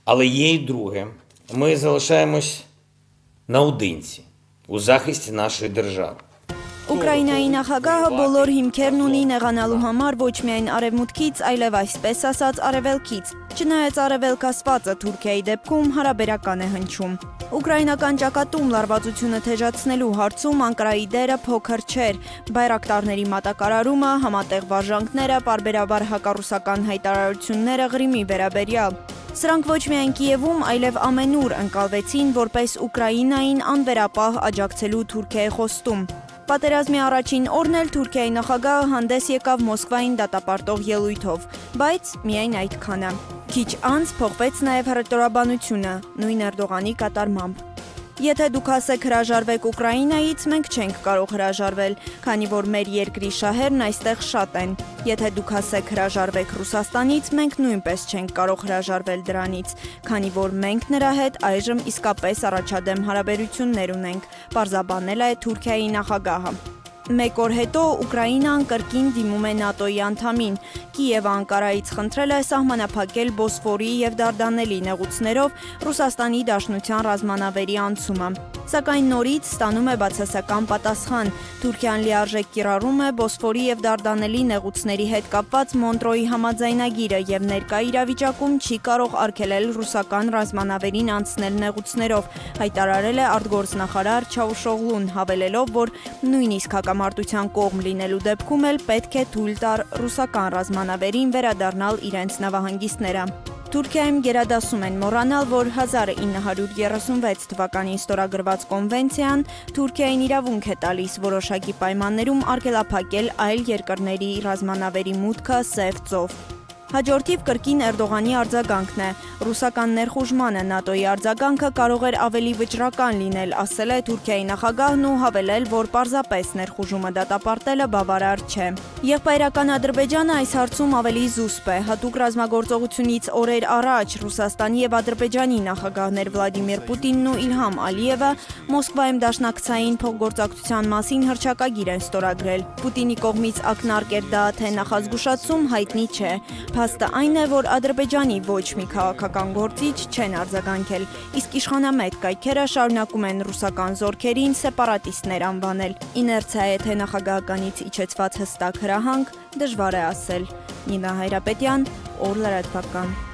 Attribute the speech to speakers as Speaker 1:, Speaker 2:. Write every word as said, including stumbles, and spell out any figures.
Speaker 1: Але є й друге. Ми залишаємось наодинці у захисті нашої держави.
Speaker 2: Ուկրաինայի նախագահը բոլոր հիմքերն ունի նեղանալու համար ոչ միայն արևմուտքից, այլև այսպես ասած արևելքից։ Չնայած արևելքասվածը Թուրքիայի դեպքում հարաբերական է հնչում։ Ուկրաինական ճակատում լարվածությունը թեժացնելու հարցում Անկարայի դերը փոքր չէր։ Բայրակտարների մատակարարումը, համատեղ վարժանքները, պարբերաբար հակառուսական հայտարարությունները Ղրիմի վերաբերյալ։ Սրանք ոչ միայն Կիևում, այլև ամենուր ընկալվեցին որպես Ուկրաինային անվերապահ աջակցելու Թուրքիայի խոստում։ Պատերազմի առաջին օրն էլ Թուրքիայի նախագահը հանդես եկավ Մոսկվային դատապարտող ելույթով, բայց միայն այդքանը։ Քիչ անց փոխվեց նաև հռետորաբանությունը, նույն Էրդողանի կատարմամբ։ Եթե դուք ասեք հրաժարվեք Ուկրաինայից, մենք չենք կարող հրաժարվել, քանի որ մեր երկրի շահերն այստեղ շատ են։ Եթե դուք ասեք հրաժարվեք Ռուսաստանից, մենք նույնպես չենք կարող հրաժարվել դրանից, քանի որ մենք նրա հետ այժմ իսկապես առաջադեմ հարաբերություններ ունենք, պարզաբանել է Թուրքիայի նախագահը։ Մեկ օր հետո Ուկրաինան կրկին դիմում է ՆԱՏՕ-ի անդամին։ Կիևը Անկարայից խնդրել է սահմանափակել Բոսֆորի և Դարդանելի նեղուցներով Ռուսաստանի Դաշնության ռազմանավերի անցումը։ Սակայն նորից ստանում է բացասական պատասխան։ Թուրքիան լիարժեք կիրառում է Բոսֆորի և Դարդանելի նեղուցների հետ կապված Մոնտրոյի համաձայնագիրը և ներկա իրավիճակում չի կարող արգելել ռուսական ռազմանավերին անցնել նեղուցներով, հայտարարել է արտգործնախարար Չավուշօղլուն, հավելելով, որ նույնիսկ հակամարտության կողմ լինելու դեպքում էլ պետք է թույլ տար ռուսական ռազմանավերին վերադառնալ իրենց նավահանգիստները։ Թուրքիայում գերադասում են մոռանալ, որ հազար ինը հարյուր երեսունվեց թվականին ստորագրված կոնվենցիան Թուրքիային իրավունք է տալիս որոշակի պայմաններում արգելափակել այլ երկրների ռազմանավերի մուտքը Սև ծով։ Հաջորդիվ կրկին Էրդողանի արձագանքն է։ Ռուսական ներխուժմանը ՆԱՏՕ-ի արձագանքը կարող էր ավելի վճռական լինել, ասել է Թուրքիայի նախագահն ու հավելել, որ պարզապես ներխուժումը դատապարտելը բավարար չէ։ Եղբայրական Ադրբեջանը այս հարցում ավելի զուսպ է։ Հատուկ ռազմագործողությունից օրեր առաջ Ռուսաստանի և Ադրբեջանի նախագահներ Վլադիմիր Պուտինն ու Իլհամ Ալիևը Մոսկվայում դաշնակցային փոխգործակցության մասին հռչակագիր են ստորագրել։ Պուտինի կողմից ակնարկել դա թե նախազգուշացում հայտնի չէ։ Փաստը այն է, որ Ադրբեջանի ոչ մի քաղաքական գործիչ չեն արձագանքել, իսկ իշխանամետ կայքերը շարունակում են ռուսական զորքերին սեպարատիստներ անվանել։ Իներցիա է թե նախագահականից իջեցված հստակ հրահանգ, դժվար է ասել։ Նինա Հայրապետյան, Օր լրատվական։